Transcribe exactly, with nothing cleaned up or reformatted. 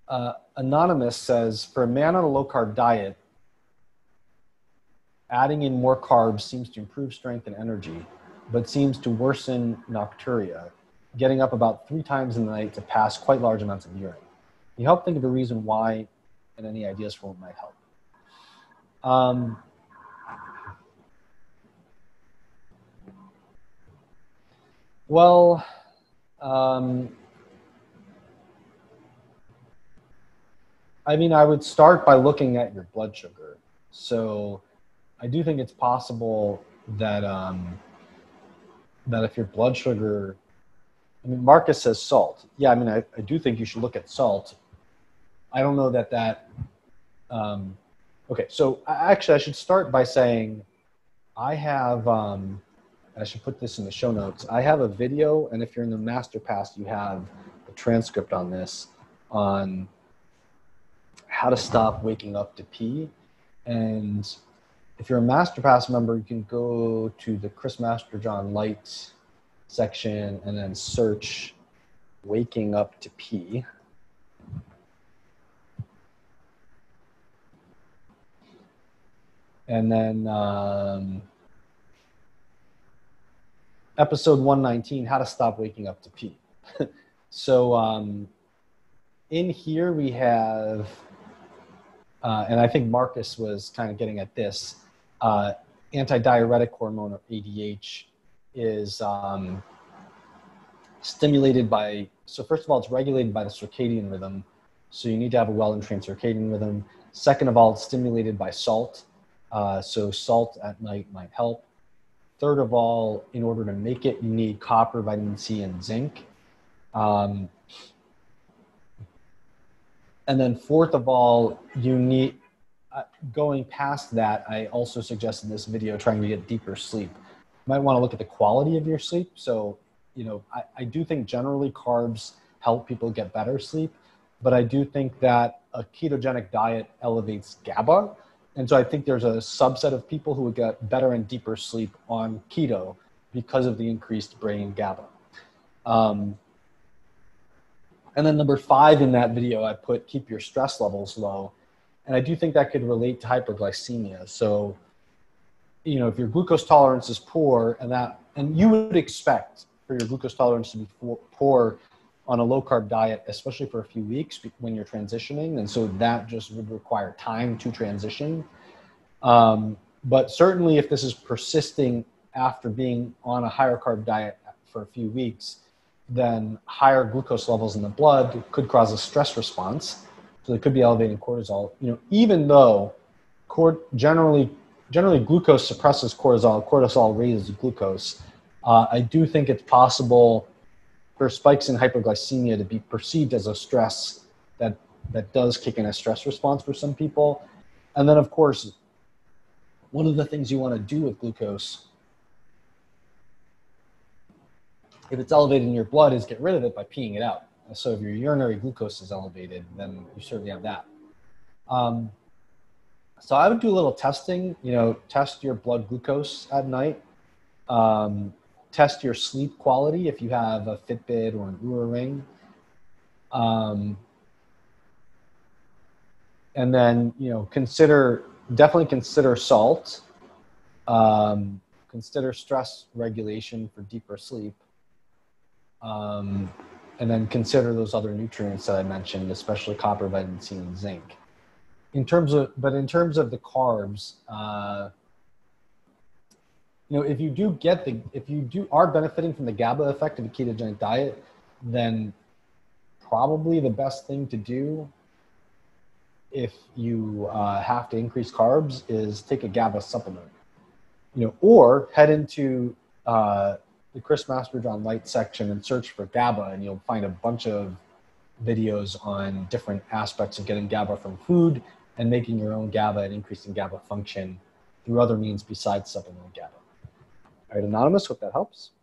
uh, Anonymous says, for a man on a low-carb diet, adding in more carbs seems to improve strength and energy, but seems to worsen nocturia, getting up about three times in the night to pass quite large amounts of urine. Can you help think of a reason why and any ideas for what might help? Um, well, um, I mean, I would start by looking at your blood sugar. So I do think it's possible that, um, that if your blood sugar, I mean, Marcus says salt. Yeah, I mean, I, I do think you should look at salt. I don't know that that, um, okay, so actually I should start by saying I have, um, I should put this in the show notes. I have a video, and if you're in the Master Pass, you have a transcript on this, on how to stop waking up to pee. And if you're a Master Pass member, you can go to the Chris Masterjohn Light section and then search waking up to pee. And then um, episode one nineteen, how to stop waking up to pee. So um, in here we have, uh, and I think Marcus was kind of getting at this, uh, antidiuretic hormone, or A D H, is um, stimulated by, so first of all, it's regulated by the circadian rhythm. So you need to have a well-entrained circadian rhythm. Second of all, it's stimulated by salt. Uh, so salt at night might help. Third of all, in order to make it, you need copper, vitamin C, and zinc. Um, and then fourth of all, you need, uh, going past that, I also suggest in this video trying to get deeper sleep. You might want to look at the quality of your sleep. So, you know, I, I do think generally carbs help people get better sleep, but I do think that a ketogenic diet elevates GABA. And so I think there's a subset of people who would get better and deeper sleep on keto because of the increased brain GABA. Um, and then number five in that video, I put keep your stress levels low. And I do think that could relate to hyperglycemia. So, you know, if your glucose tolerance is poor, and that, and you would expect for your glucose tolerance to be poor on a low carb diet, especially for a few weeks when you're transitioning. And so that just would require time to transition. Um, but certainly if this is persisting after being on a higher carb diet for a few weeks, then higher glucose levels in the blood could cause a stress response. So they could be elevating cortisol, you know, even though cort generally, generally glucose suppresses cortisol, cortisol raises glucose. Uh, I do think it's possible for spikes in hyperglycemia to be perceived as a stress that, that does kick in a stress response for some people. And then of course, one of the things you want to do with glucose, if it's elevated in your blood, is get rid of it by peeing it out. So if your urinary glucose is elevated, then you certainly have that. Um, so I would do a little testing, you know, test your blood glucose at night. Um, Test your sleep quality if you have a Fitbit or an Oura Ring. Um, and then, you know, consider, definitely consider salt. Um, consider stress regulation for deeper sleep. Um, and then consider those other nutrients that I mentioned, especially copper, vitamin C, and zinc. In terms of, but in terms of the carbs, uh, you know, if you do get the, if you do are benefiting from the GABA effect of a ketogenic diet, then probably the best thing to do if you uh, have to increase carbs is take a GABA supplement, you know, or head into uh, the Chris Masterjohn Light section and search for GABA, and you'll find a bunch of videos on different aspects of getting GABA from food and making your own GABA and increasing GABA function through other means besides supplemental GABA. All right, Anonymous, hope that helps.